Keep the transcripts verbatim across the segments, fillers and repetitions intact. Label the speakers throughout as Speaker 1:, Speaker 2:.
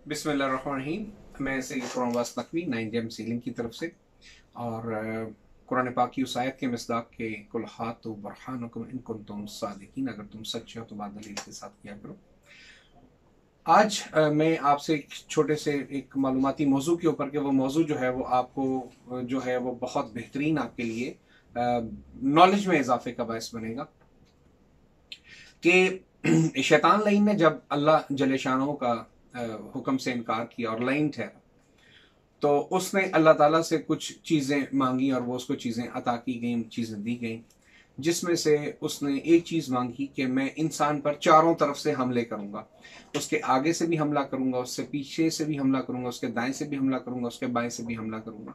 Speaker 1: बिस्मिल्लाहिर्रहमानिर्रहीम। मैं सैयद कुरानवास नकवी नाइन जेम सीलिंग की तरफ से और कुरान पाक की उस आयत के मिसदाक के कुल हातु बरहानुकुम इन कुंतुम सादिकीन, अगर तुम सच्चे हो तो बात दलील के साथ किया करो। आज अ, मैं आपसे एक छोटे से एक मालूमाती मौजू के ऊपर के वो मौजू जो है वो आपको जो है वो बहुत बेहतरीन आपके लिए नॉलेज में इजाफे का बायस बनेगा कि शैतान लाइन ने जब अल्लाह जलेशानों का हुक्म से इनकार किया और लाइन ठहरा तो उसने अल्लाह ताला से कुछ चीज़ें मांगी और वो उसको चीज़ें अता की गई, चीज़ें दी गई, जिसमें से उसने एक चीज़ मांगी कि मैं इंसान पर चारों तरफ से हमले करूंगा। उसके आगे से भी हमला करूंगा, उससे पीछे से भी हमला करूंगा, उसके दाएं से भी हमला करूंगा, उसके बाएं से भी हमला करूंगा।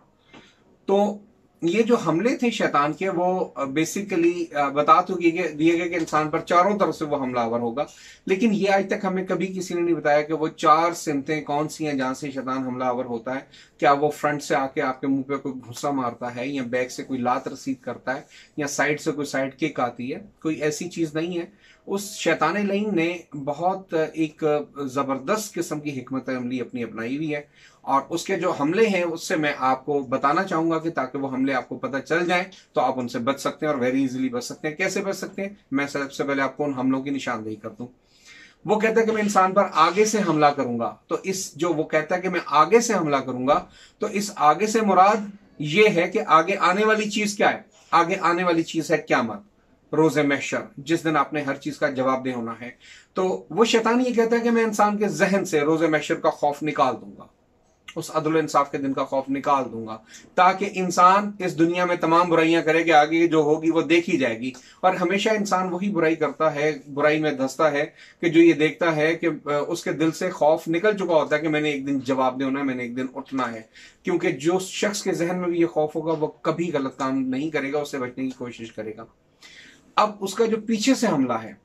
Speaker 1: तो ये जो हमले थे शैतान के वो बेसिकली बता तो दिए गए कि इंसान पर चारों तरफ से वो हमलावर होगा, लेकिन ये आज तक हमें कभी किसी ने नहीं बताया कि वो चार सिमतें कौन सी हैं जहां से शैतान हमलावर होता है। क्या वो फ्रंट से आके आपके मुंह पे कोई घुसा मारता है, या बैक से कोई लात रसीद करता है, या साइड से कोई साइड किक आती है? कोई ऐसी चीज नहीं है। उस शैतान लाइन ने बहुत एक जबरदस्त किस्म की हिकमत अमली अपनी अपनाई हुई है और उसके जो हमले हैं उससे मैं आपको बताना चाहूंगा कि ताकि वो हमले आपको पता चल जाएं तो आप उनसे बच सकते हैं और वेरी इजीली बच सकते हैं। कैसे बच सकते हैं, मैं सबसे पहले आपको उन हमलों की निशानदेही कर दूं। वो कहता है कि मैं इंसान पर आगे से हमला करूंगा, तो इस जो वो कहता है कि मैं आगे से हमला करूंगा, तो इस आगे से मुराद ये है कि आगे आने वाली चीज क्या है? आगे आने वाली चीज है क़यामत, रोज़े महशर, जिस दिन आपने हर चीज का जवाबदेह होना है। तो वो शैतान ये कहता है कि मैं इंसान के जहन से रोज़े महशर का खौफ निकाल दूंगा, उस अदल इंसाफ के दिन का खौफ निकाल दूंगा, ताकि इंसान इस दुनिया में तमाम बुराइयां करे कि आगे जो होगी वो देखी जाएगी। और हमेशा इंसान वही बुराई करता है, बुराई में धंसता है कि जो ये देखता है कि उसके दिल से खौफ निकल चुका होता है कि मैंने एक दिन जवाब देना है, मैंने एक दिन उठना है। क्योंकि जो शख्स के जहन में भी ये खौफ होगा वो कभी गलत काम नहीं करेगा, उससे बचने की कोशिश करेगा। अब उसका जो पीछे से हमला है,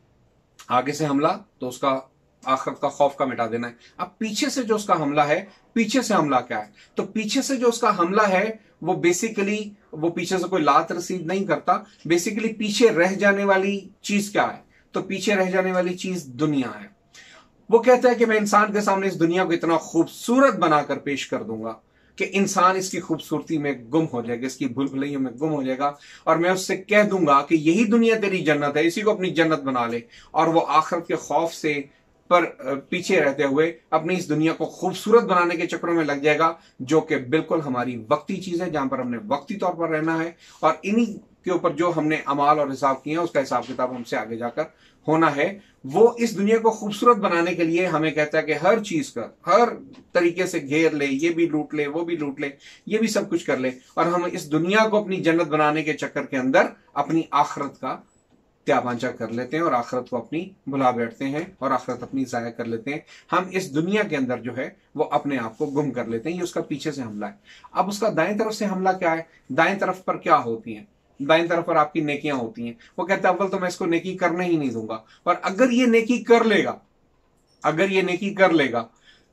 Speaker 1: आगे से हमला तो उसका आखिरत का खौफ का मिटा देना है। अब पीछे से जो उसका हमला है, पीछे से हमला क्या है? तो पीछे से जो उसका हमला है वो बेसिकली वो पीछे से कोई लात रसीद नहीं करता। बेसिकली पीछे रह जाने वाली चीज क्या है? तो पीछे रह जाने वाली चीज दुनिया है। वो कहता है कि मैं इंसान के सामने इस दुनिया को इतना खूबसूरत बनाकर पेश कर दूंगा कि इंसान इसकी खूबसूरती में गुम हो जाएगा, इसकी भूल भुलैयों में गुम हो जाएगा, और मैं उससे कह दूंगा कि यही दुनिया तेरी जन्नत है, इसी को अपनी जन्नत बना ले। और वो आखिरत के खौफ से पर पीछे रहते हुए अपनी इस दुनिया को खूबसूरत बनाने के चक्रों में लग जाएगा, जो कि बिल्कुल हमारी वक्ती चीज है, जहां पर हमने वक्ती तौर पर रहना है। और इन्हीं के ऊपर जो हमने अमाल और हिसाब किए हैं उसका हिसाब किताब हमसे आगे जाकर होना है। वो इस दुनिया को खूबसूरत बनाने के लिए हमें कहता है कि हर चीज का हर तरीके से घेर ले, ये भी लूट ले, वो भी लूट ले, ये भी सब कुछ कर ले, और हम इस दुनिया को अपनी जन्नत बनाने के चक्कर के अंदर अपनी आखिरत का त्याबांचा कर लेते हैं और आखिरत को अपनी भुला बैठते हैं और आखिरत अपनी जाया कर लेते हैं। हम इस दुनिया के अंदर जो है वो अपने आप को गुम कर लेते हैं। ये उसका पीछे से हमला है। अब उसका दाएं तरफ से हमला क्या है? दाएं तरफ पर क्या होती है? दाएं तरफ पर आपकी नेकियां होती हैं। वो कहता है अव्वल तो मैं इसको नेकी करने ही नहीं दूंगा, और अगर ये नेकी कर लेगा अगर ये नेकी कर लेगा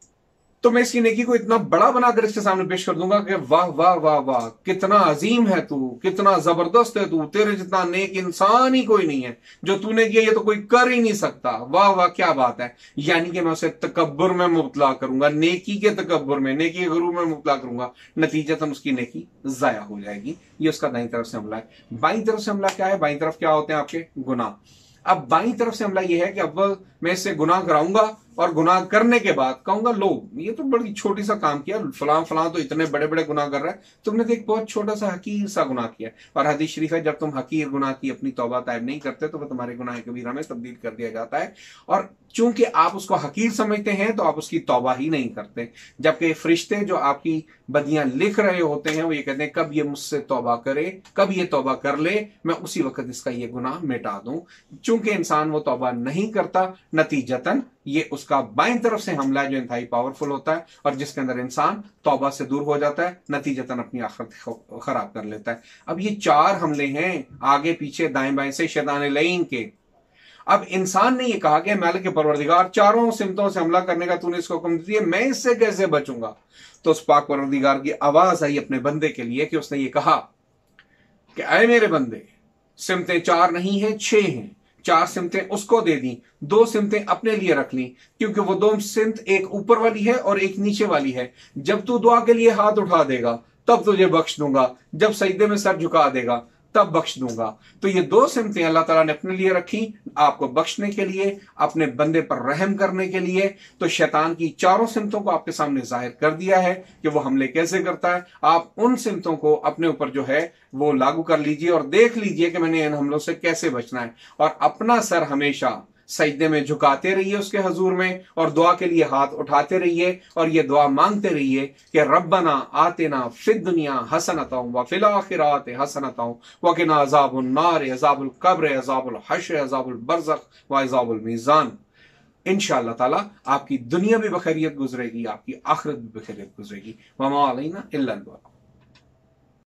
Speaker 1: तो मैं इसकी नेकी को इतना बड़ा बनाकर इसके सामने पेश कर दूंगा कि वाह वाह वाह वाह, कितना अजीम है तू, कितना जबरदस्त है तू, तेरे जितना नेक इंसान ही कोई नहीं है, जो तूने किया ये तो कोई कर ही नहीं सकता, वाह वाह क्या बात है। यानी कि मैं उसे तकब्बुर में मुब्तला करूंगा, नेकी के तकब्बुर में, नेकी के गुरूर में मुब्तला करूंगा, नतीजतन उसकी नेकी जाया हो जाएगी। ये उसका दाईं तरफ से हमला है। बाईं तरफ से हमला क्या है? बाईं तरफ क्या होते हैं आपके? गुनाह। अब बाईं तरफ से हमला यह है कि अव्वल मैं इससे गुनाह कराऊंगा और गुनाह करने के बाद कहूंगा लो ये तो बड़ी छोटी सा काम किया, फलां फलां तो इतने बड़े बड़े गुनाह कर रहा है, तुमने तो एक बहुत छोटा सा हकीर सा गुनाह किया। और हदीस शरीफ है जब तुम हकीर गुनाह की अपनी तौबा तायब नहीं करते तो वह तुम्हारे गुनाह कबीरा में तब्दील कर दिया जाता है। और चूंकि आप उसको हकीर समझते हैं तो आप उसकी तौबा ही नहीं करते, जबकि फरिश्ते जो आपकी बदियां लिख रहे होते हैं वो ये कहते हैं कब ये मुझसे तौबा करे, कब ये तौबा कर ले, मैं उसी वक्त इसका ये गुनाह मिटा दूं। चूंकि इंसान वो तौबा नहीं करता, नतीजतन ये उसका बाईं तरफ से हमला है जो इंतहाई पावरफुल होता है और जिसके अंदर इंसान तौबा से दूर हो जाता है, नतीजतन अपनी आखिरत खराब कर लेता है। अब ये चार हमले हैं आगे पीछे दाएं बाएं से शैतान लईन के। अब इंसान ने ये कहा कि मालिक परवरदिगार चारों सिमतों से हमला करने का तूने इसको हुक्म दिया, मैं इससे कैसे बचूंगा? तो उस पाक परवरदिगार की आवाज आई अपने बंदे के लिए कि उसने ये कहा कि ऐ मेरे बंदे, सिमतें चार नहीं है, छह हैं। चार सिमतें उसको दे दी, दो सिमतें अपने लिए रख ली, क्योंकि वो दो सिमत एक ऊपर वाली है और एक नीचे वाली है। जब तू दुआ के लिए हाथ उठा देगा तब तुझे बख्श दूंगा, जब सजदे में सर झुका देगा तब बख्श दूंगा। तो ये दो सिमतें अल्लाह ताला ने अपने लिए रखी, आपको बख्शने के लिए, अपने बंदे पर रहम करने के लिए। तो शैतान की चारों सिमतों को आपके सामने जाहिर कर दिया है कि वो हमले कैसे करता है। आप उन सिमतों को अपने ऊपर जो है वो लागू कर लीजिए और देख लीजिए कि मैंने इन हमलों से कैसे बचना है। और अपना सर हमेशा सजदे में झुकाते रहिए उसके हजूर में, और दुआ के लिए हाथ उठाते रहिए और ये दुआ मांगते रहिए कि रब्बना आतिना फिद दुनिया हसनतौ व फिल आखिरात हसनतौ व किना अज़ाबुन नार अज़ाबुल कब्र अज़ाबुल हश्र अज़ाबुल बरज़ख व अज़ाबुल मीज़ान। इंशाअल्लाह ताला आपकी दुनिया भी बखैरियत गुजरेगी, आपकी आखिरत भी बखैरियत गुजरेगी। वमा अलैना इल्ला अल बलाग।